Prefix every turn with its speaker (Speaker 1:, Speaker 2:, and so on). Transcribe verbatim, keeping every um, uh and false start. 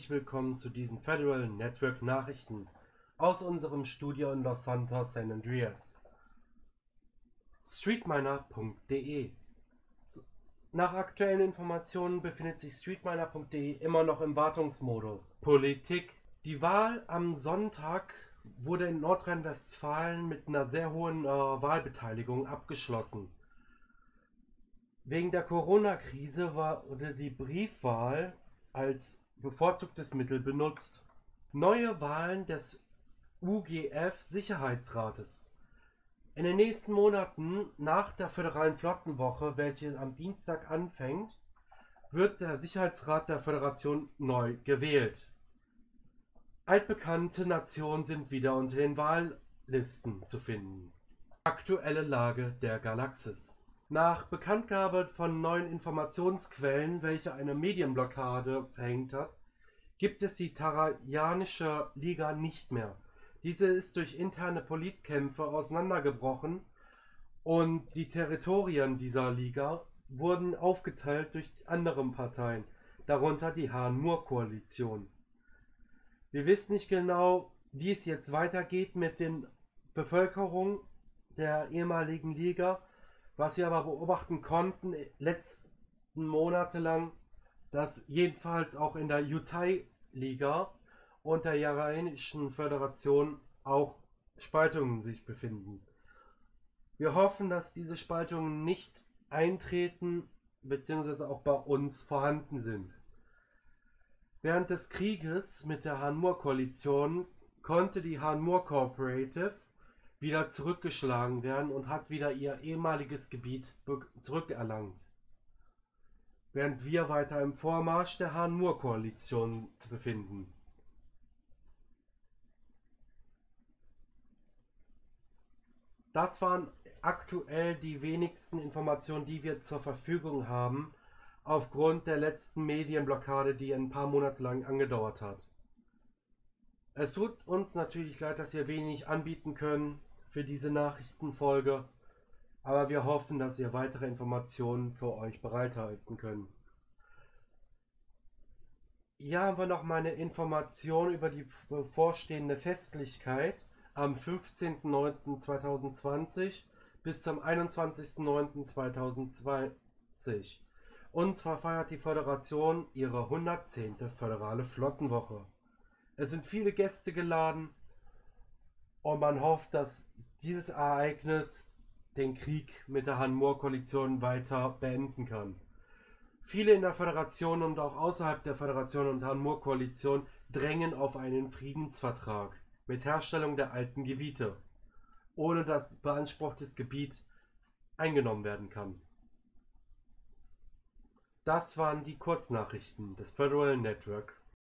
Speaker 1: herzlich willkommen zu diesen Federal Network Nachrichten aus unserem Studio in Los Santos, San Andreas. Streetminer punkt de. Nach aktuellen Informationen befindet sich Streetminer punkt de immer noch im Wartungsmodus. Politik. Die Wahl am Sonntag wurde in Nordrhein-Westfalen mit einer sehr hohen äh, Wahlbeteiligung abgeschlossen. Wegen der Corona-Krise wurde die Briefwahl als bevorzugtes Mittel benutzt. Neue Wahlen des U G F-Sicherheitsrates. In den nächsten Monaten nach der Föderalen Flottenwoche, welche am Dienstag anfängt, wird der Sicherheitsrat der Föderation neu gewählt. Altbekannte Nationen sind wieder unter den Wahllisten zu finden. Aktuelle Lage der Galaxis. Nach Bekanntgabe von neuen Informationsquellen, welche eine Medienblockade verhängt hat, gibt es die Tarajanische Liga nicht mehr. Diese ist durch interne Politkämpfe auseinandergebrochen und die Territorien dieser Liga wurden aufgeteilt durch andere Parteien, darunter die Han-Mur-Koalition. Wir wissen nicht genau, wie es jetzt weitergeht mit den Bevölkerung der ehemaligen Liga. Was wir aber beobachten konnten, letzten Monate lang, dass jedenfalls auch in der Jutai-Liga und der Jarainischen Föderation auch Spaltungen sich befinden. Wir hoffen, dass diese Spaltungen nicht eintreten bzw. auch bei uns vorhanden sind. Während des Krieges mit der Han-Mur-Koalition konnte die Han-Mur Cooperative wieder zurückgeschlagen werden und hat wieder ihr ehemaliges Gebiet zurückerlangt. Während wir weiter im Vormarsch der Han-Mur-Koalition befinden. Das waren aktuell die wenigsten Informationen, die wir zur Verfügung haben, aufgrund der letzten Medienblockade, die ein paar Monate lang angedauert hat. Es tut uns natürlich leid, dass wir wenig anbieten können für diese Nachrichtenfolge, aber wir hoffen, dass wir weitere Informationen für euch bereithalten können. Hier haben wir noch meine Information über die bevorstehende Festlichkeit am fünfzehnten neunten zweitausendzwanzig bis zum einundzwanzigsten neunten zweitausendzwanzig. Und zwar feiert die Föderation ihre hundertzehnte Föderale Flottenwoche. Es sind viele Gäste geladen und man hofft, dass dieses Ereignis den Krieg mit der Han-Mur-Koalition weiter beenden kann. Viele in der Föderation und auch außerhalb der Föderation und Han-Mur-Koalition drängen auf einen Friedensvertrag mit Herstellung der alten Gebiete, ohne dass beanspruchtes Gebiet eingenommen werden kann. Das waren die Kurznachrichten des Federal Network.